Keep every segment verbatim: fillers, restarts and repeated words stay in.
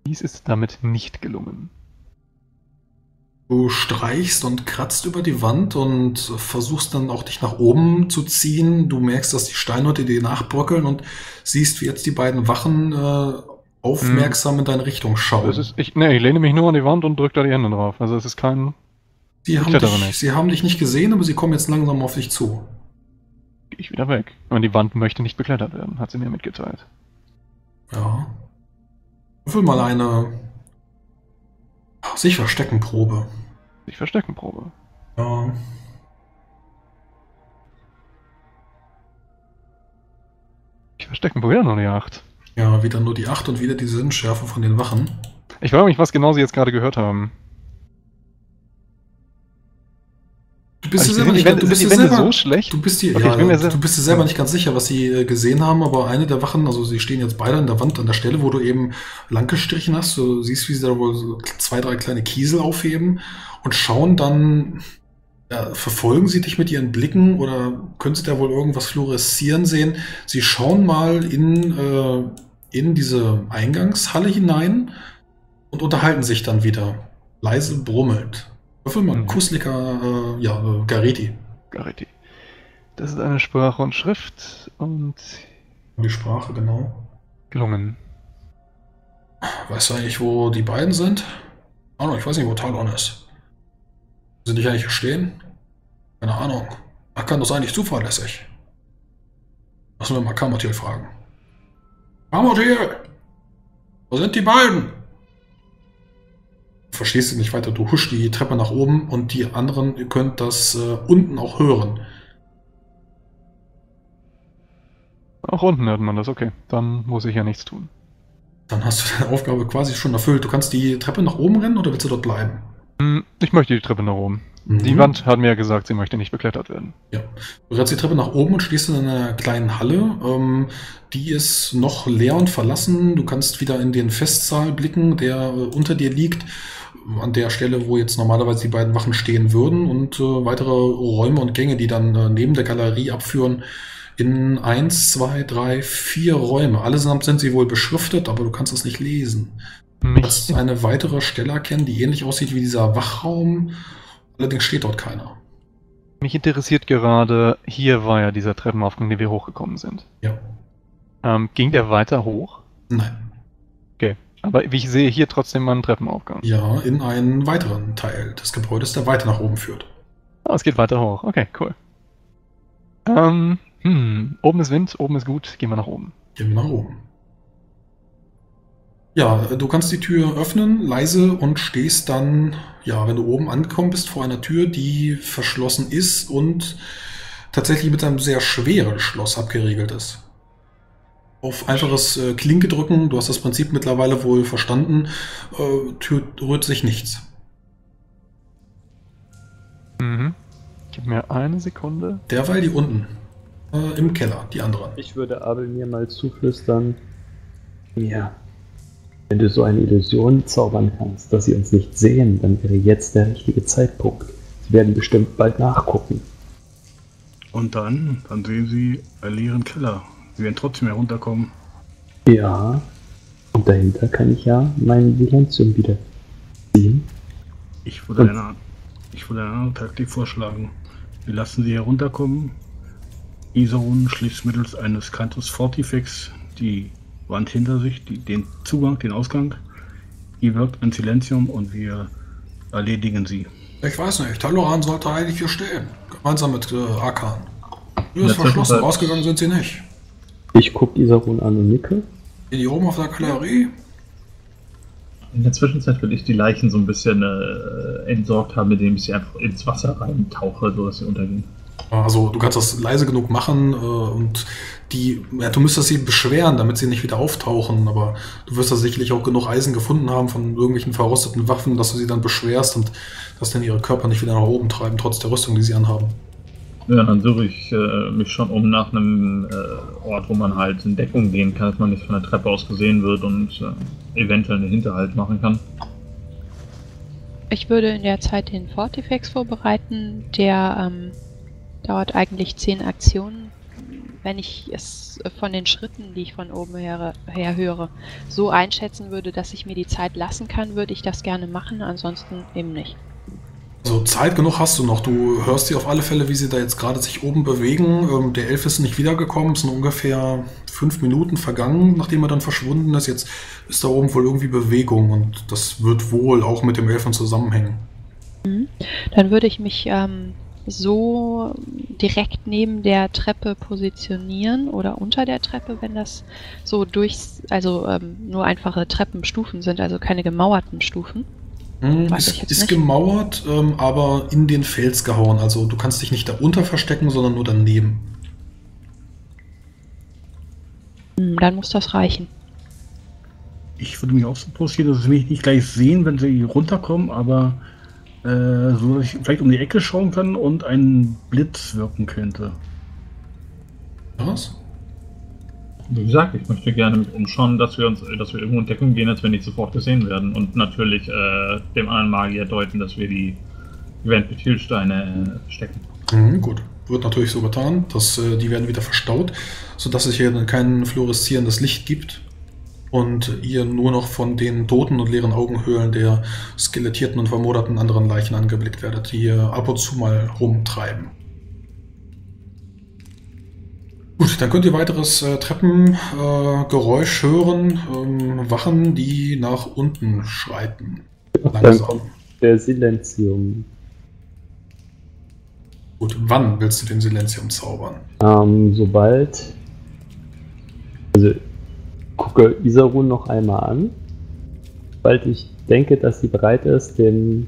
Dies ist damit nicht gelungen. Du streichst und kratzt über die Wand und versuchst dann auch dich nach oben zu ziehen. Du merkst, dass die Steinhäute dir nachbröckeln und siehst, wie jetzt die beiden Wachen äh, aufmerksam hm. in deine Richtung schauen. Das ist, ich, nee, ich lehne mich nur an die Wand und drücke da die Hände drauf. Also es ist kein... Sie haben, dich, sie haben dich nicht gesehen, aber sie kommen jetzt langsam auf dich zu. Gehe ich wieder weg. Und die Wand möchte nicht beklettert werden, hat sie mir mitgeteilt. Ja. Würfel mal eine sich verstecken Probe. Sich verstecken Probe. Ja. Ich verstecken Probe, wieder nur die acht. Ja, wieder nur die acht und wieder die Sinnschärfe von den Wachen. Ich frage mich, was genau sie jetzt gerade gehört haben. Du bist dir selber nicht ganz so schlecht. Du bist dir okay, ja, du bist dir selber nicht ganz sicher, was sie äh, gesehen haben, aber eine der Wachen, also sie stehen jetzt beide an der Wand an der Stelle, wo du eben lang gestrichen hast. Du siehst, wie sie da wohl so zwei, drei kleine Kiesel aufheben und schauen dann, ja, verfolgen sie dich mit ihren Blicken oder können sie da wohl irgendwas fluoreszieren sehen? Sie schauen mal in, äh, in diese Eingangshalle hinein und unterhalten sich dann wieder. Leise brummelnd. Würfel mal, Kuslika, äh, ja, äh, Gareti. Gareti. Das ist eine Sprache und Schrift und... Die Sprache, genau. Gelungen. Weißt du eigentlich, wo die beiden sind? Ah, ich weiß nicht, wo Talon ist. Sind die eigentlich hier stehen? Keine Ahnung. Ach, kann das eigentlich zuverlässig? Lassen wir mal Kamotil fragen. Kamotil! Wo sind die beiden? Verstehst du nicht weiter, du huschst die Treppe nach oben und die anderen, ihr könnt das äh, unten auch hören. Auch unten hört man das, okay. Dann muss ich ja nichts tun. Dann hast du deine Aufgabe quasi schon erfüllt. Du kannst die Treppe nach oben rennen oder willst du dort bleiben? Ich möchte die Treppe nach oben. Mhm. Die Wand hat mir ja gesagt, sie möchte nicht beklettert werden. Ja. Du rennst die Treppe nach oben und stehst in einer kleinen Halle. Ähm, die ist noch leer und verlassen. Du kannst wieder in den Festsaal blicken, der äh, unter dir liegt. An der Stelle, wo jetzt normalerweise die beiden Wachen stehen würden und äh, weitere Räume und Gänge, die dann äh, neben der Galerie abführen, in eins, zwei, drei, vier Räume. Allesamt sind sie wohl beschriftet, aber du kannst es nicht lesen. Du kannst eine weitere Stelle erkennen, die ähnlich aussieht wie dieser Wachraum, allerdings steht dort keiner. Mich interessiert gerade, hier war ja dieser Treppenaufgang, den wir hochgekommen sind. Ja. Ähm, ging der weiter hoch? Nein. Okay. Aber wie ich sehe, hier trotzdem mal einen Treppenaufgang. Ja, in einen weiteren Teil des Gebäudes, der weiter nach oben führt. Ah, es geht weiter hoch. Okay, cool. Ähm, hm, oben ist Wind, oben ist gut. Gehen wir nach oben. Gehen wir nach oben. Ja, du kannst die Tür öffnen, leise, und stehst dann, ja, wenn du oben angekommen bist, vor einer Tür, die verschlossen ist und tatsächlich mit einem sehr schweren Schloss abgeriegelt ist. Auf einfaches äh, Klinke drücken, du hast das Prinzip mittlerweile wohl verstanden, äh, Tür rührt sich nichts. Mhm. Gib mir eine Sekunde. Derweil die unten, äh, im Keller, die anderen. Ich würde Abel mir mal zuflüstern, ja, wenn du so eine Illusion zaubern kannst, dass sie uns nicht sehen, dann wäre jetzt der richtige Zeitpunkt. Sie werden bestimmt bald nachgucken. Und dann, dann sehen sie einen leeren Keller. Sie werden trotzdem herunterkommen. Ja, und dahinter kann ich ja mein Silenzium wieder ziehen. Ich würde, eine, ich würde eine andere Taktik vorschlagen. Wir lassen sie herunterkommen. Isarun schließt mittels eines Cantus Fortifex die Wand hinter sich, die, den Zugang, den Ausgang. Ihr wirkt ein Silenzium und wir erledigen sie. Ich weiß nicht, Taloran sollte eigentlich hier stehen. Gemeinsam mit äh, Arkan. Tür ist verschlossen, rausgegangen sind sie nicht. Ich gucke Isarun an und nicke. Hier oben auf der Galerie. In der Zwischenzeit würde ich die Leichen so ein bisschen äh, entsorgt haben, indem ich sie einfach ins Wasser reintauche, sodass sie untergehen. Also du kannst das leise genug machen äh, und die, ja, du müsstest sie beschweren, damit sie nicht wieder auftauchen, aber du wirst da sicherlich auch genug Eisen gefunden haben von irgendwelchen verrosteten Waffen, dass du sie dann beschwerst und dass dann ihre Körper nicht wieder nach oben treiben, trotz der Rüstung, die sie anhaben. Ja, dann suche ich äh, mich schon um nach einem äh, Ort, wo man halt in Deckung gehen kann, dass man nicht von der Treppe aus gesehen wird und äh, eventuell einen Hinterhalt machen kann. Ich würde in der Zeit den Fortifex vorbereiten. Der ähm, dauert eigentlich zehn Aktionen. wenn ich es von den Schritten, die ich von oben her, her höre, so einschätzen würde, dass ich mir die Zeit lassen kann, würde ich das gerne machen, ansonsten eben nicht. Also Zeit genug hast du noch. Du hörst dir auf alle Fälle, wie sie da jetzt gerade sich oben bewegen. Ähm, der Elf ist nicht wiedergekommen. Es sind ungefähr fünf Minuten vergangen, nachdem er dann verschwunden ist. Jetzt ist da oben wohl irgendwie Bewegung und das wird wohl auch mit dem Elfen zusammenhängen. Mhm. Dann würde ich mich ähm, so direkt neben der Treppe positionieren oder unter der Treppe, wenn das so durch, also ähm, nur einfache Treppenstufen sind, also keine gemauerten Stufen. Hm, Weiß ist ich jetzt ist nicht. gemauert, ähm, aber in den Fels gehauen. Also du kannst dich nicht darunter verstecken, sondern nur daneben. Hm, dann muss das reichen. Ich würde mich auch so postieren, dass sie mich nicht gleich sehen, wenn sie runterkommen, aber äh, so, dass ich vielleicht um die Ecke schauen kann und ein Blitz wirken könnte. Was? Wie gesagt, ich möchte gerne mit umschauen, dass wir uns, dass wir irgendwo in Deckung gehen, als wenn nicht sofort gesehen werden. Und natürlich äh, dem anderen Magier deuten, dass wir die Event-Bethylsteine äh, stecken. Mhm, gut. Wird natürlich so getan. Dass, äh, die werden wieder verstaut, sodass es hier dann kein fluoreszierendes Licht gibt. Und ihr nur noch von den toten und leeren Augenhöhlen der skelettierten und vermoderten anderen Leichen angeblickt werdet, die hier ab und zu mal rumtreiben. Gut, dann könnt ihr weiteres äh, Treppengeräusch äh, hören. Ähm, Wachen, die nach unten schreiten. Dann Langsam. kommt der Silenzium. Gut, wann willst du den Silenzium zaubern? Ähm, sobald. Also, gucke Isarun noch einmal an. Sobald ich denke, dass sie bereit ist, den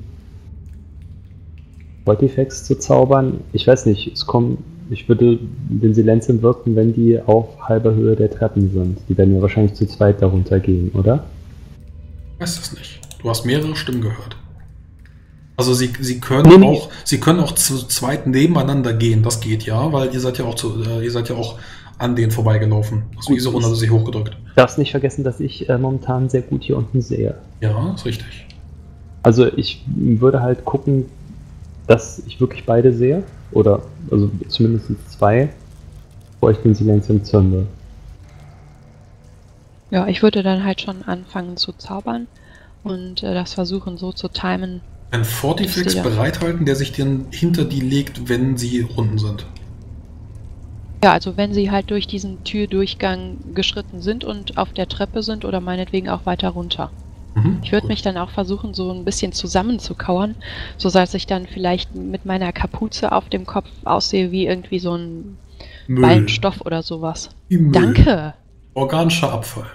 Voltifex zu zaubern. Ich weiß nicht, es kommt. Ich würde den Silenzium wirken, wenn die auf halber Höhe der Treppen sind. Die werden ja wahrscheinlich zu zweit darunter gehen, oder? Ich weiß das nicht. Du hast mehrere Stimmen gehört. Also sie, sie können Nee, nee. auch, sie können auch zu zweit nebeneinander gehen. Das geht ja, weil ihr seid ja auch zu, äh, ihr seid ja auch an denen vorbeigelaufen. Also Gut, Isarun hatte sich hochgedrückt. Darfst nicht vergessen, dass ich äh, momentan sehr gut hier unten sehe. Ja, ist richtig. Also ich würde halt gucken, dass ich wirklich beide sehe. Oder also zumindest zwei, bevor ich den Silenzium zünde. Ja, ich würde dann halt schon anfangen zu zaubern und äh, das versuchen so zu timen. Ein Fortifex Ich sehe. bereithalten, der sich dann hinter die legt, wenn sie unten sind. Ja, also wenn sie halt durch diesen Türdurchgang geschritten sind und auf der Treppe sind oder meinetwegen auch weiter runter. Mhm, Ich würde gut. mich dann auch versuchen, so ein bisschen zusammenzukauern, so dass ich dann vielleicht mit meiner Kapuze auf dem Kopf aussehe wie irgendwie so ein Müll. Ballenstoff oder sowas. Wie Müll. Danke! Organischer Abfall.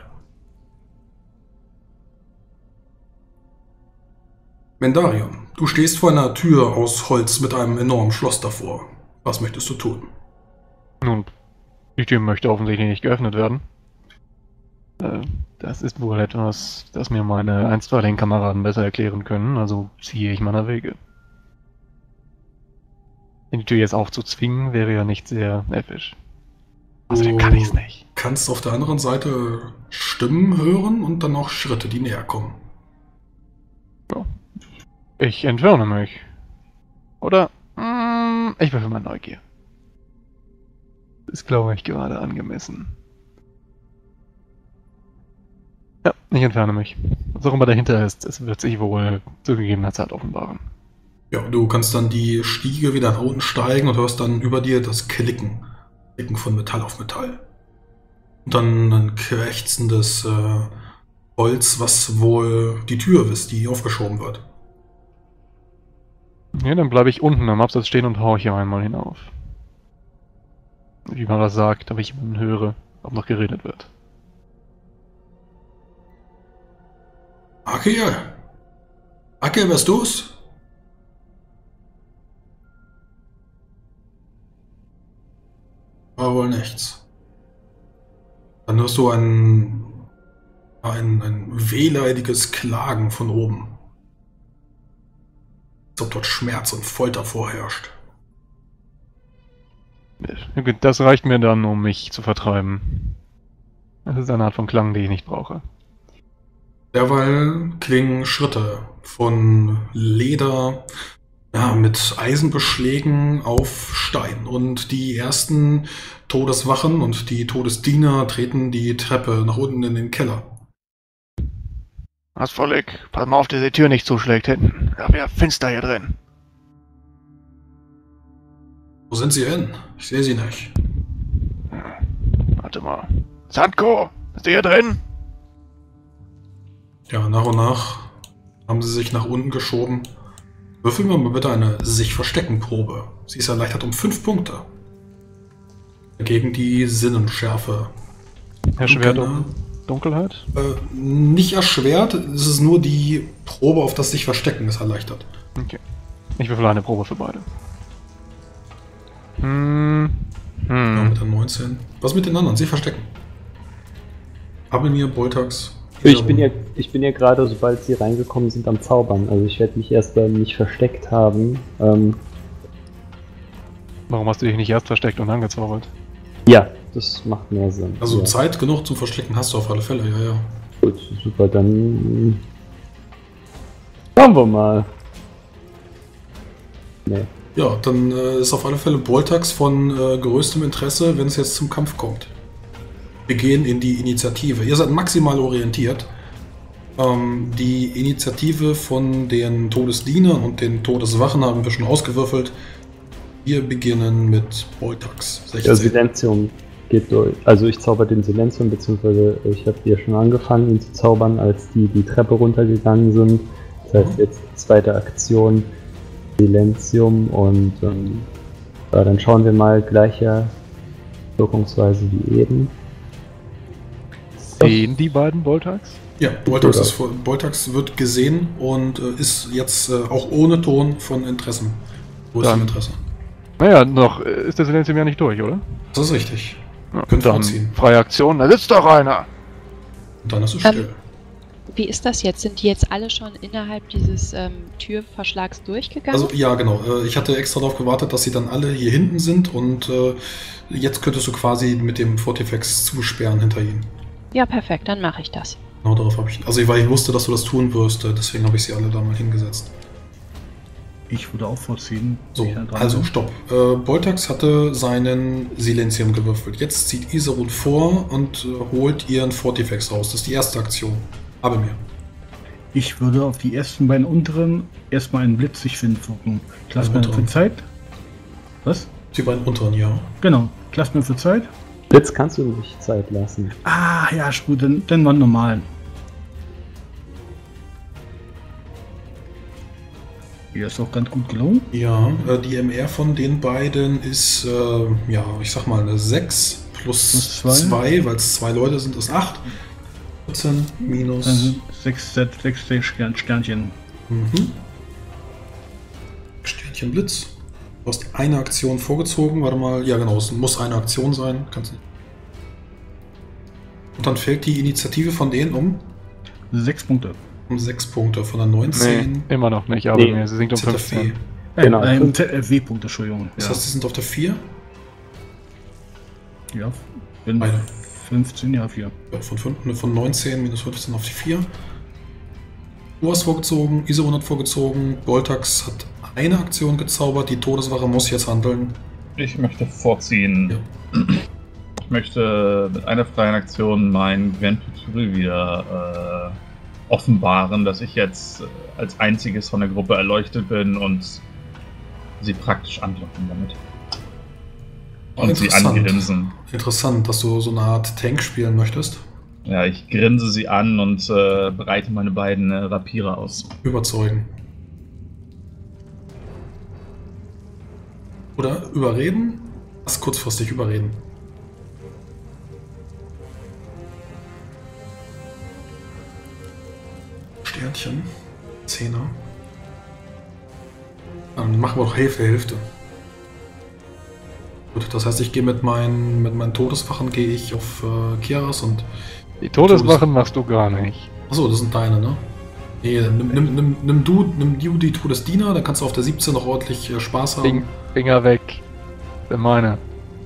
Mendarion, du stehst vor einer Tür aus Holz mit einem enormen Schloss davor. Was möchtest du tun? Nun, die Tür möchte offensichtlich nicht geöffnet werden. Äh, das ist wohl etwas, das mir meine einstweiligen Kameraden besser erklären können, also ziehe ich meiner Wege. Die Tür jetzt aufzuzwingen, wäre ja nicht sehr effisch. Außerdem kann ich es nicht. Du kannst auf der anderen Seite Stimmen hören und dann auch Schritte, die näher kommen. Ja. Ich entferne mich. Oder? Mm, ich würfel mal Neugier. Ist, glaube ich, gerade angemessen. Ja, ich entferne mich. Was auch immer dahinter ist, es wird sich wohl zu gegebener Zeit offenbaren. Ja, du kannst dann die Stiege wieder nach unten steigen und hörst dann über dir das Klicken. Klicken von Metall auf Metall. Und dann ein krächzendes äh, Holz, was wohl die Tür ist, die aufgeschoben wird. Ja, dann bleibe ich unten am Absatz stehen und hau hier einmal hinauf. Wie man was sagt, aber ich jemanden höre, ob noch geredet wird. Akia! Akia, wärst du's? War wohl nichts. Dann hörst du ein, ein, ein wehleidiges Klagen von oben. Als ob dort Schmerz und Folter vorherrscht. Ja, gut, das reicht mir dann, um mich zu vertreiben. Das ist eine Art von Klang, die ich nicht brauche. Derweil klingen Schritte von Leder, ja, mit Eisenbeschlägen auf Stein. Und die ersten Todeswachen und die Todesdiener treten die Treppe nach unten in den Keller. Hast völlig. Pass mal auf, dass die Tür nicht zuschlägt hinten. Da wäre finster hier drin. Wo sind Sie hin? Ich sehe Sie nicht. Warte mal. Sandko, bist du hier drin? Ja, nach und nach haben sie sich nach unten geschoben. Würfeln wir mal bitte eine Sich-Verstecken-Probe. Sie ist erleichtert um fünf Punkte. Gegen die Sinnenschärfe. Erschwert um Dunkelheit? Äh, nicht erschwert, es ist nur die Probe auf das Sich-Verstecken ist erleichtert. Okay. Ich würfel eine Probe für beide. Hm. Hm. Ja, mit der neunzehn. Was mit den anderen? Sie verstecken. Abelmir, Boltax. Ich bin ja, ich bin ja gerade, sobald sie reingekommen sind, am Zaubern. Also ich werde mich erst dann nicht versteckt haben. Ähm, Warum hast du dich nicht erst versteckt und angezaubert? ja, das macht mehr Sinn. Also ja. Zeit genug zum Verstecken hast du auf alle Fälle, ja, ja. Gut, super, dann schauen wir mal. Nee. Ja, dann äh, ist auf alle Fälle Boltax von äh, größtem Interesse, wenn es jetzt zum Kampf kommt. Wir gehen in die Initiative. Ihr seid maximal orientiert. Ähm, die Initiative von den Todesdienern und den Todeswachen haben wir schon ausgewürfelt. Wir beginnen mit Boltax. sechzehn. Der Silenzium geht durch. Also ich zauber den Silenzium, beziehungsweise ich habe hier schon angefangen, ihn zu zaubern, als die die Treppe runtergegangen sind. Das heißt jetzt zweite Aktion Silenzium und ähm, ja, dann schauen wir mal gleicher Wirkungsweise wie eben. Sehen die beiden Boltax? Ja, Boltax, ist, vor- Boltax wird gesehen und äh, ist jetzt äh, auch ohne Ton von Interessen. Wo ist Dann- dein Interesse? Naja, noch äh, ist der Silenzium ja nicht durch, oder? Das ist richtig. Ja, Könnt dann vorziehen. freie Aktion, da sitzt doch einer! Und dann ist es Ähm, still. Wie ist das jetzt? Sind die jetzt alle schon innerhalb dieses ähm, Türverschlags durchgegangen? Also ja, genau. Äh, Ich hatte extra darauf gewartet, dass sie dann alle hier hinten sind und äh, jetzt könntest du quasi mit dem Fortifex zusperren hinter ihnen. Ja, perfekt, dann mache ich das. Genau darauf habe ich. Also weil ich wusste, dass du das tun wirst, äh, deswegen habe ich sie alle da mal hingesetzt. Ich würde auch vorziehen. So, ich da dran also bin. stopp. Äh, Boltax hatte seinen Silenzium gewürfelt. Jetzt zieht Iserun vor und äh, holt ihren Fortifex raus. Das ist die erste Aktion. Aber mir. Ich würde auf die ersten beiden unteren erstmal einen Blitz sich finden wirken. Klass Die mir für unteren. Zeit. Was? Die beiden unteren, ja. Genau. Klass mir für Zeit. Blitz kannst du nicht Zeit lassen. Ah, ja, ist gut, dann, dann mal normal. Hier ist auch ganz gut gelungen. Ja, äh, die M R von den beiden ist, äh, ja, ich sag mal eine sechs plus Plus zwei. zwei, weil es zwei Leute sind, ist acht. vierzehn minus. Dann sind sechs, sechs, sechs, sechs Stern, Sternchen. Mhm. Sternchen Blitz. Du hast eine Aktion vorgezogen, warte mal. Ja, genau, es muss eine Aktion sein. Kannst nicht. Und dann fällt die Initiative von denen um, Sechs Punkte. um sechs Punkte. Von der neunzehn. Nee, immer noch nicht, aber Nee. mir, sie sinkt um Z F fünfzehn. V. Äh, Genau. Ähm, W Punkte, Entschuldigung. Das Ja, heißt, sie sind auf der vier. ja. Wenn Beide. fünfzehn, ja, vier. Ja, von, fünf, von neunzehn minus fünfzehn auf die vier. Du hast vorgezogen, Iserun hat vorgezogen, Boltax hat eine Aktion gezaubert, die Todeswache muss jetzt handeln. Ich möchte vorziehen. Ich möchte mit einer freien Aktion mein Gwen Peturi wieder äh, offenbaren, dass ich jetzt äh, als einziges von der Gruppe erleuchtet bin und sie praktisch anlocken damit. Und sie Interessant. angrinsen. Interessant, dass du so eine Art Tank spielen möchtest. Ja, ich grinse sie an und äh, breite meine beiden äh, Rapiere aus. Überzeugen. Oder überreden? Lass kurzfristig überreden. Sternchen. Zehner. Dann machen wir doch Hälfte, Hälfte. Gut, das heißt, ich gehe mit meinen, mit meinen Todeswachen gehe ich auf äh, Kiaras und... Die Todeswachen machst du gar nicht. Achso, das sind deine, ne? Nee, nimm, nimm, nimm, nimm, du, nimm du die Todesdiener, dann kannst du auf der siebzehn noch ordentlich äh, Spaß haben. Fing, Finger weg. Das sind meine.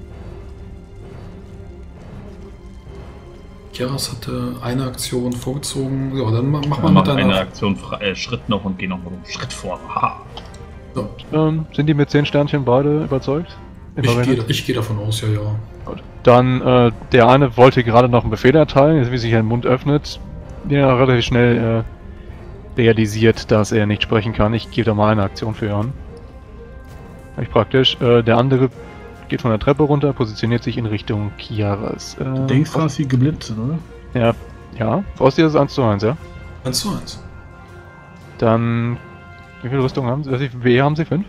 Kiaras hatte eine Aktion vorgezogen. Ja, dann ma- mach mal Ich mit mache eine deiner... Aktion frei, äh, Schritt noch und gehe noch einen Schritt vor. Haha. So. Ähm, sind die mit zehn Sternchen beide überzeugt? Ich gehe, Invariant? ich gehe davon aus, ja, ja. Gut. Dann, äh, der eine wollte gerade noch einen Befehl erteilen, jetzt wie sich ein Mund öffnet, der relativ schnell äh, realisiert, dass er nicht sprechen kann. Ich gebe da mal eine Aktion für an. Echt praktisch. Äh, der andere geht von der Treppe runter, positioniert sich in Richtung Kiaras. Äh, Du denkst, du hast sie geblitzt, oder? Ja, ja. Frosty ist eins zu eins, ja? eins zu eins. Dann, wie viel Rüstung haben sie? Also, W haben sie? fünf?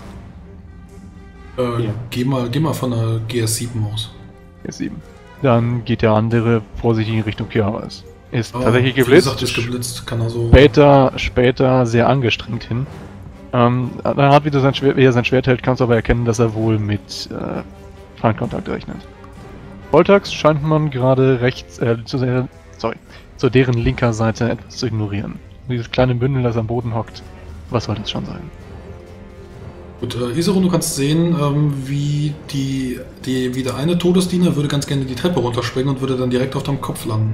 Äh, Ja. geh, mal, geh mal von der G S sieben aus. Ist sieben. Dann geht der andere vorsichtig in Richtung Kiaras. Ist Ah, tatsächlich wie geblitzt. gesagt, ist geblitzt, kann er so. Später, später sehr angestrengt hin. Ähm, er hat wieder sein Schwert, wie er sein Schwert hält, kannst du aber erkennen, dass er wohl mit äh, Feindkontakt rechnet. Voltax scheint man gerade rechts, äh, zu, der, sorry, zu deren linker Seite etwas zu ignorieren. Dieses kleine Bündel, das am Boden hockt, was soll das schon sein? Gut, äh, Iserun, du kannst sehen, ähm, wie die, die, wie der eine Todesdiener würde ganz gerne die Treppe runterspringen und würde dann direkt auf deinem Kopf landen.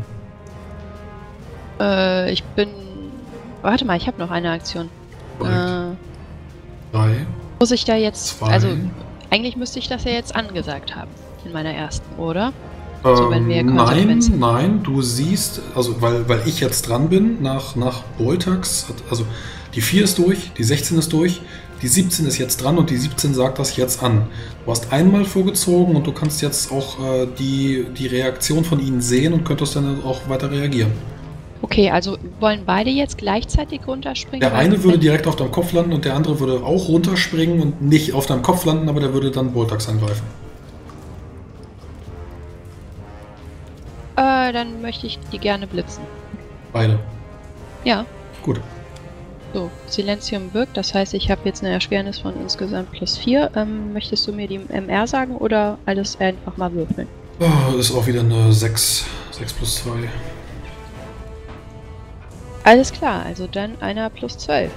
Äh, ich bin. Warte mal, ich habe noch eine Aktion. Korrekt. Äh, Drei, muss ich da jetzt. zwei. Also, eigentlich müsste ich das ja jetzt angesagt haben. In meiner ersten, oder? So, wenn wir Ähm, nein, konsequent sind. nein, du siehst, also weil, weil ich jetzt dran bin, nach, nach Boltax, hat- also die vier ist durch, die sechzehn ist durch, die siebzehn ist jetzt dran und die siebzehn sagt das jetzt an. Du hast einmal vorgezogen und du kannst jetzt auch äh, die, die Reaktion von ihnen sehen und könntest dann auch weiter reagieren. Okay, also wollen beide jetzt gleichzeitig runterspringen? Der Weil eine würde wenn- direkt auf deinem Kopf landen und der andere würde auch runterspringen und nicht auf deinem Kopf landen, aber der würde dann Boltax angreifen. Äh, dann möchte ich die gerne blitzen. Beide. Ja. Gut. So, Silenzium wirkt, das heißt, ich habe jetzt eine Erschwernis von insgesamt plus vier. Ähm, möchtest du mir die M R sagen oder alles einfach mal würfeln? Oh, ist auch wieder eine sechs. sechs plus zwei. Alles klar, also dann einer plus zwölf.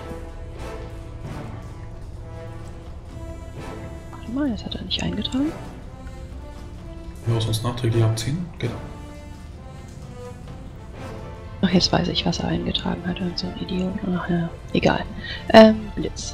Warte mal, das hat er nicht eingetragen. Wir müssen uns nachträglich abziehen. Genau. Ach, jetzt weiß ich, was er eingetragen hat. Und so ein Idiot. Ach ja, egal. Ähm, Blitz.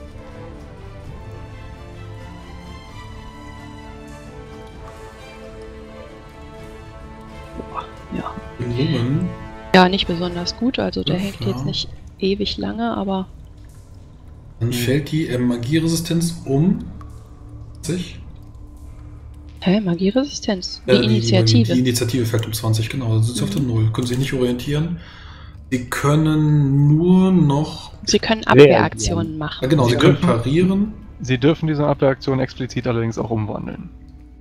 Boah, ja. Gelungen. Ja, nicht besonders gut, also der Ja, hängt ja. jetzt nicht ewig lange, aber Dann fällt die äh, Magieresistenz um sich. hä, Magieresistenz, die Äh, Initiative. Die, die Initiative fällt um zwanzig, genau. Dann sind sie auf der Null. Können sich nicht orientieren. Sie können nur noch. Sie können Abwehraktionen machen. Ja, genau, sie Sie können dürfen- parieren. Sie dürfen diese Abwehraktion explizit allerdings auch umwandeln.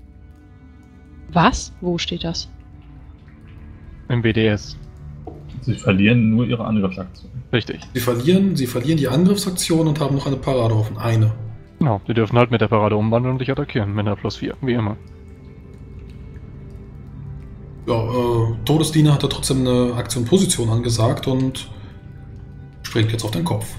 Was? Wo steht das? Im B D S. Sie verlieren nur ihre Angriffsaktion. Richtig. Sie verlieren, sie verlieren die Angriffsaktion und haben noch eine Parade offen. Eine. Genau, sie dürfen halt mit der Parade umwandeln und dich attackieren. Mit einer plus vier, wie immer. Ja, äh, Todesdiener hat da trotzdem eine Aktion-Position angesagt und springt jetzt auf den Kopf.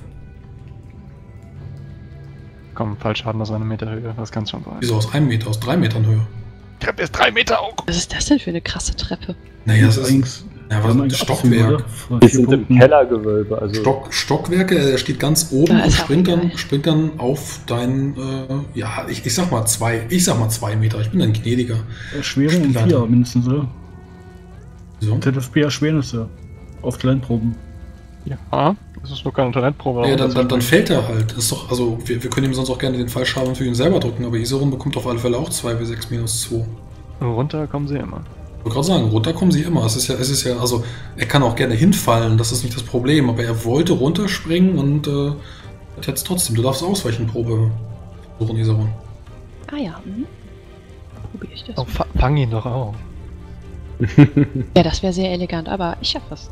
Komm, Fallschaden aus einer Meter Höhe, das kann schon sein. Wieso aus einem Meter, aus drei Metern Höhe? Treppe ist drei Meter hoch! Was ist das denn für eine krasse Treppe? Naja, das ist Allerdings- ja, wir was haben ein eigentlich Stockwerk. Abzug, oder? Vor Wir vier sind im Punkten. Kellergewölbe, also Stock, Stockwerke, er steht ganz oben Da und ist er springt auch dann, geil. springt dann auf dein, äh, ja, ich, ich sag mal zwei, ich sag mal zwei Meter, ich bin ein gnädiger. Erschwerung um Spielleiter. vier mindestens, oder? So. Z F P-Erschwernisse. Auf Talentproben. Ja, das ist nur keine Talentprobe. Ja, aber dann, das dann, dann ist- fällt er halt. Ist doch, also wir, wir können ihm sonst auch gerne den Fallschaden für ihn selber drücken, aber Iserun bekommt auf alle Fälle auch zwei W sechs minus zwei. Runter kommen sie immer. Ich wollte gerade sagen, runter kommen sie immer. Es ist ja, es ist ja, also er kann auch gerne hinfallen, das ist nicht das Problem, aber er wollte runterspringen und äh, hat jetzt trotzdem. Du darfst ausweichen, Probe suchen, Iserun. Ah ja, mhm. Probiere ich das. Oh, fa fang ihn doch auf. Ja, das wäre sehr elegant, aber ich schaffe es.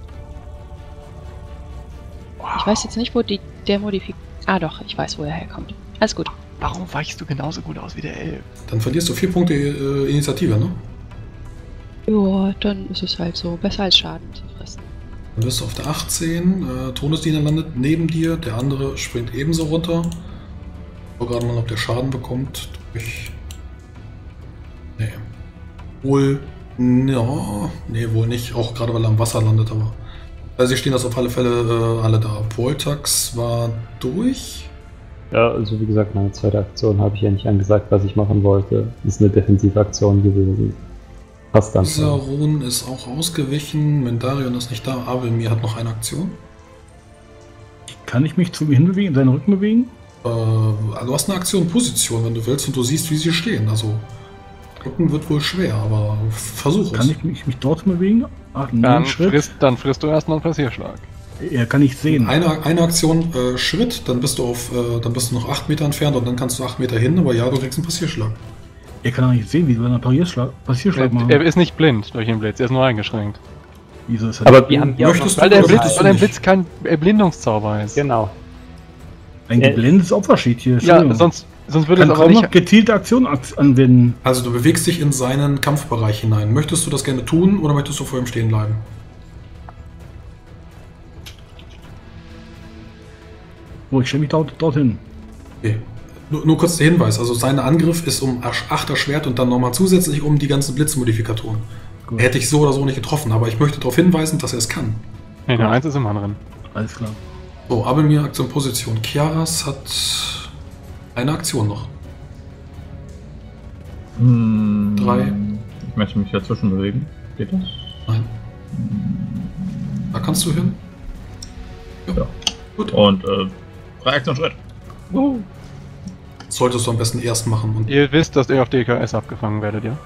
Ich weiß jetzt nicht, wo die, der Modifik... Ah doch, ich weiß, wo er herkommt. Alles gut. Warum weichst du genauso gut aus wie der Elf? Dann verlierst du vier Punkte äh, Initiative, ne? Ja, dann ist es halt so. Besser als Schaden zu fressen. Dann bist du auf der achtzehn, äh, Todesdiener landet neben dir, der andere springt ebenso runter. Ich schau gerade mal, ob der Schaden bekommt durch... Nee. Wohl... No, nee, wohl nicht, auch gerade weil er am Wasser landet, aber... Also sie stehen das auf alle Fälle äh, alle da. Voltax war durch. Ja, also wie gesagt, meine zweite Aktion habe ich ja nicht angesagt, was ich machen wollte. Ist eine Defensivaktion gewesen. Passt dann. Isarun ist auch ausgewichen, Mendarion ist nicht da, Abelmir hat noch eine Aktion. Kann ich mich zu ihm hinbewegen, in seinen Rücken bewegen? Äh, du hast eine Aktion Position, wenn du willst, und du siehst, wie sie stehen. Also, Rücken wird wohl schwer, aber versuch es. Kann ich mich, mich dort bewegen? Ach, Dann einen Schritt. frisst, dann frisst du erstmal einen Passierschlag. Er kann nicht sehen. Eine, eine Aktion äh, Schritt, dann bist du auf, äh, dann bist du noch acht Meter entfernt und dann kannst du acht Meter hin, aber ja, du kriegst einen Passierschlag. Er kann auch nicht sehen, wie soll er einen Passierschlag, Passierschlag machen? Er ist nicht blind durch den Blitz, er ist nur eingeschränkt. Wieso ist er Aber nicht wir blind? haben ja auch Möchtest noch Weil der oder Blitz, möchtest du weil der nicht? Blitz kein Erblindungszauber ist. Genau. Ein geblendetes Opfer steht hier. Ja, Entschuldigung. sonst, sonst würde kann es aber kaum noch nicht. gezielte Aktion ak- anwenden. Also du bewegst dich in seinen Kampfbereich hinein. Möchtest du das gerne tun oder möchtest du vor ihm stehen bleiben? Wo, ich stelle mich dort, dorthin. Okay. Nur, nur kurz der Hinweis, also sein Angriff ist um acht erschwert und dann nochmal zusätzlich um die ganzen Blitzmodifikatoren. Gut. Hätte ich so oder so nicht getroffen, aber ich möchte darauf hinweisen, dass er es kann. Nee, eine Eins ist immer drin. Alles klar. So, Abelmir Aktion Position. Kiaras hat eine Aktion noch. Hm, Drei. Ich möchte mich dazwischen bewegen. Geht das? Nein. Da kannst du hin. Ja. Gut. Und äh, drei Aktionsschritt. Solltest du am besten erst machen. Und Ihr wisst, dass ihr auf D K S abgefangen werdet, ja?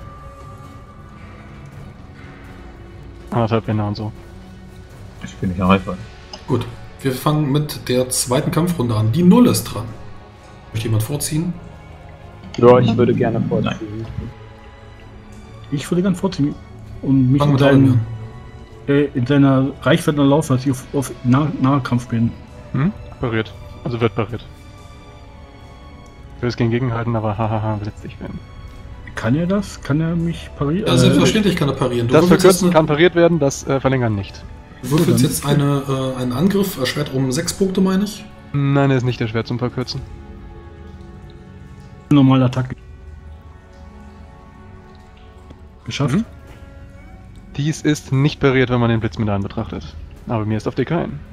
Anderthalb Wände und so. Ich bin nicht erreichbar. gut. Wir fangen mit der zweiten Kampfrunde an. Die Null ist dran. Möchte jemand vorziehen? Ja, ich würde gerne vorziehen. Ich würde gern vorziehen und mich Fangen in, mit Abelmir seinen, an. äh, in seiner Reichweite laufen, als ich auf, auf nah Nahkampf bin. Hm? Pariert. Also wird pariert. Ich will es gegen gegenhalten, aber hahaha, letztlich werden. Kann er das? Kann er mich parieren? Ja, selbstverständlich kann er parieren. Du Das würfelst Verkürzen jetzt, kann eine, pariert werden, das äh, Verlängern nicht. du würfelst jetzt eine, äh, einen Angriff, erschwert um sechs Punkte, meine ich. Nein, er ist nicht der schwer zum Verkürzen. Normale Attacke. Geschafft? Mhm. Dies ist nicht pariert, wenn man den Blitz mit an betrachtet. Aber mir ist auf D K ein.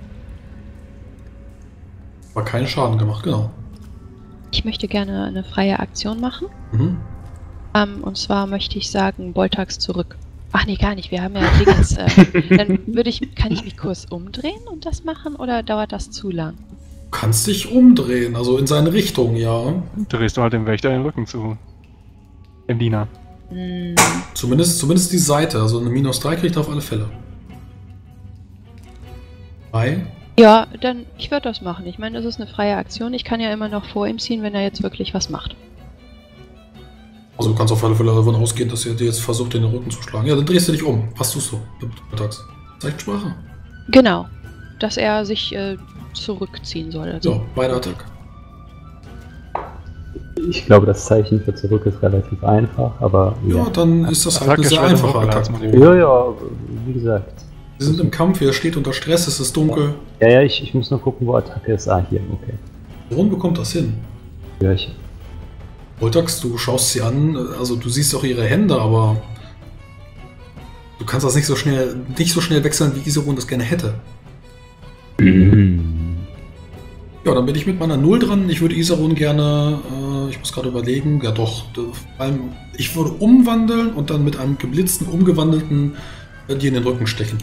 War keinen Schaden gemacht, genau. Ich möchte gerne eine freie Aktion machen. Mhm. Ähm, und zwar möchte ich sagen, Boltax zurück. Ach nee, gar nicht. Wir haben ja Dingens. Äh, dann würde ich, kann ich mich kurz umdrehen und das machen oder dauert das zu lang? Du kannst dich umdrehen, also in seine Richtung, ja. Drehst du halt dem Wächter den Rücken zu. Dem Diener. Hm, Zumindest, zumindest die Seite, also eine minus drei kriegt er auf alle Fälle. drei. ja, dann ich würde das machen. Ich meine, es ist eine freie Aktion. Ich kann ja immer noch vor ihm ziehen, wenn er jetzt wirklich was macht. Also du kannst auf alle Fälle davon ausgehen, dass er dir jetzt versucht, in den Rücken zu schlagen. Ja, dann drehst du dich um. Was tust du? Mittags. Zeichensprache. Genau. Dass er sich äh, zurückziehen soll. Also, So, beide Attack. Ich glaube, das Zeichen für zurück ist relativ einfach, aber Ja, ja. dann ist das halt Attacke eine sehr schwer einfache hochgeladen. Attacke. Ja, ja, wie gesagt. Wir sind im Kampf, er steht unter Stress, es ist dunkel. Ja, ja, ich, ich muss nur gucken, wo Attacke ist. Ah, hier, okay. Ron bekommt das hin. Ja, ich, Voltax, du schaust sie an, also du siehst auch ihre Hände, aber du kannst das nicht so schnell, nicht so schnell wechseln, wie Isarun das gerne hätte. Ja, dann bin ich mit meiner Null dran. Ich würde Isarun gerne, äh, ich muss gerade überlegen, ja doch, vor allem, ich würde umwandeln und dann mit einem geblitzten, umgewandelten äh, dir in den Rücken stechen.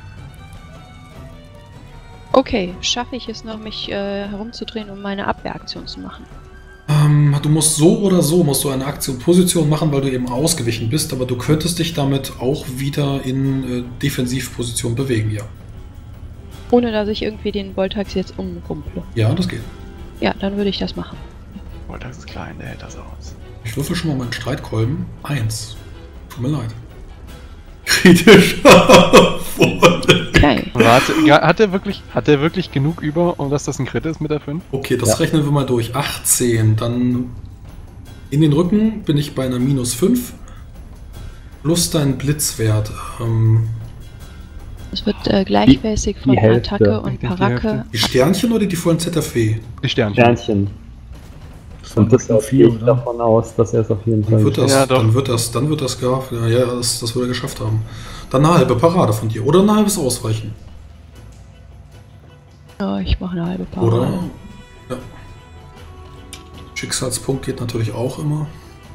okay, schaffe ich es noch, mich äh, herumzudrehen, um meine Abwehraktion zu machen? Ähm, du musst so oder so, musst du eine Aktion Position machen, weil du eben ausgewichen bist, aber du könntest dich damit auch wieder in äh, Defensivposition bewegen, ja. Ohne dass ich irgendwie den Boltax jetzt umrumple. Ja, das geht. Ja, dann würde ich das machen. Boltax ist klein, der hält das aus. Ich würfel schon mal meinen Streitkolben. Eins. Tut mir leid. Kritisch. Okay. Warte, ja, hat er wirklich, hat er wirklich genug über, um dass das ein Crit ist mit der fünf? Okay, das Ja. rechnen wir mal durch. achtzehn. Dann in den Rücken bin ich bei einer minus fünf. Plus dein Blitzwert. Ähm, Es wird äh, gleichmäßig von die Hälfte. Attacke und Richtig, die Paracke. Hälfte. die Sternchen oder die vollen Z F W? Die Sternchen. Sternchen. Das Und waren das vier, gehe ich oder? davon aus, dass er es auf jeden Dann Fall wird das, Ja, doch. dann wird das, dann wird das gar, ja, ja das, das würde er geschafft haben. Dann eine halbe Parade von dir. Oder ein halbes Ausweichen. Ja, ich mache eine halbe Pause. Oder? Ja. Schicksalspunkt geht natürlich auch immer.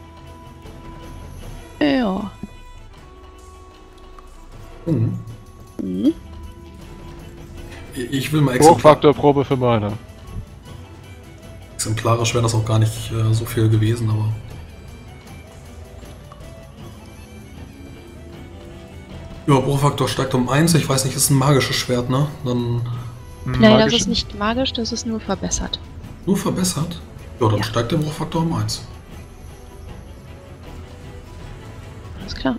Ja. Mhm. Mhm. Ich will mal exemplar Hochfaktorprobe für beide. exemplarisch wäre das auch gar nicht äh, so viel gewesen, aber. Ja, Bruchfaktor steigt um eins. Ich weiß nicht, ist ein magisches Schwert, ne? Dann Nein, das Magisch- ist nicht magisch, das ist nur verbessert. nur verbessert. Ja, dann Ja. steigt der Bruchfaktor um eins. Alles klar.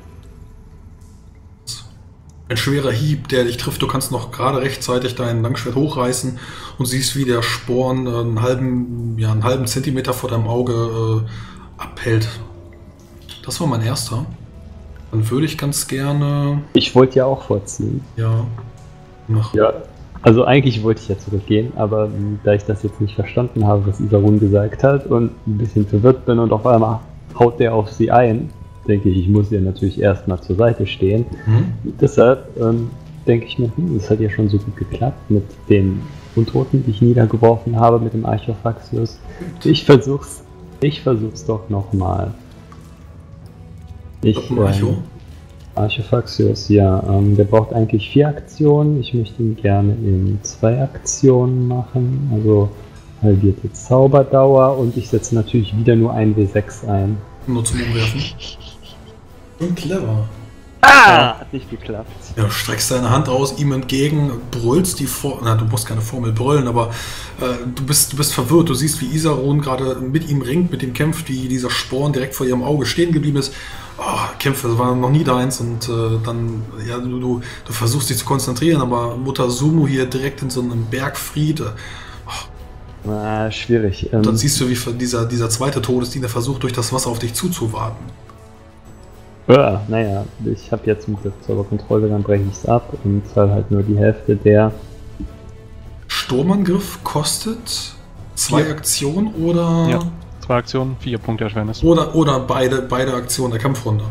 Ein schwerer Hieb, der dich trifft. Du kannst noch gerade rechtzeitig dein Langschwert hochreißen und siehst, wie der Sporn äh, einen halben, ja, einen halben Zentimeter vor deinem Auge äh, abhält. Das war mein erster. Dann würde ich ganz gerne. Ich wollte ja auch vorziehen. Ja. Mach. Ja. Also eigentlich wollte ich ja zurückgehen, aber mh, da ich das jetzt nicht verstanden habe, was Isarun gesagt hat und ein bisschen verwirrt bin und auf einmal haut der auf sie ein, denke ich, ich muss ihr natürlich erstmal zur Seite stehen. Mhm. Deshalb ähm, denke ich mir, hm, das hat ja schon so gut geklappt mit den Untoten, die ich niedergeworfen habe mit dem Archophaxius. Ich versuch's, ich versuch's doch nochmal. Ich, Doch ein Archo? ähm, Archophaxius, ja, ähm, der braucht eigentlich vier Aktionen. Ich möchte ihn gerne in zwei Aktionen machen, also halbierte Zauberdauer und ich setze natürlich wieder nur ein W sechs ein. Nur zum Umwerfen. Und clever. Ah! Hat nicht geklappt. Ja, du streckst deine Hand aus, ihm entgegen, brüllst die Formel. Na, du musst keine Formel brüllen, aber äh, du, bist, du bist verwirrt. Du siehst, wie Isarun gerade mit ihm ringt, mit ihm kämpft, wie dieser Sporn direkt vor ihrem Auge stehen geblieben ist. Oh, Kämpfe, das war noch nie deins. Und äh, dann, ja, du, du, du versuchst dich zu konzentrieren, aber Mutter Sumu hier direkt in so einem Bergfried. Äh, Ah, schwierig. Ähm, dann siehst du, wie dieser, dieser zweite Todesdiener versucht, durch das Wasser auf dich zuzuwarten. ja, naja, ich habe jetzt zum Glück Zauberkontrolle, dann breche ich es ab und zahle halt nur die Hälfte der. Sturmangriff kostet zwei Vier. Aktionen oder, Ja. Zwei Aktionen, vier Punkte Erschwernis. oder, oder beide, beide Aktionen der Kampfrunde.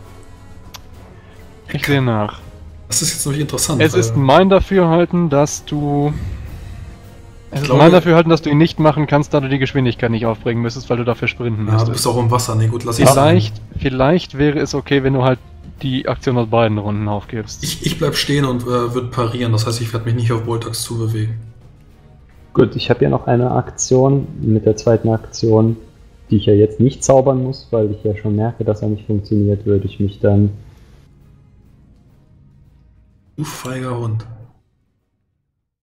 Ich sehe nach. Das ist jetzt nämlich interessant. Es weil- ist mein Dafürhalten, dass du. Es Ich ist glaube- mein Dafürhalten, dass du ihn nicht machen kannst, da du die Geschwindigkeit nicht aufbringen müsstest, weil du dafür sprinten Ja, du bist müsstest. auch im Wasser. Nee, gut, lass ich Vielleicht, vielleicht wäre es okay, wenn du halt die Aktion aus beiden Runden aufgibst. Ich, ich bleib stehen und äh, würde parieren. Das heißt, ich werde mich nicht auf Boltax zubewegen. Gut, ich habe ja noch eine Aktion mit der zweiten Aktion, die ich ja jetzt nicht zaubern muss, weil ich ja schon merke, dass er nicht funktioniert, würde ich mich dann. Du feiger Hund.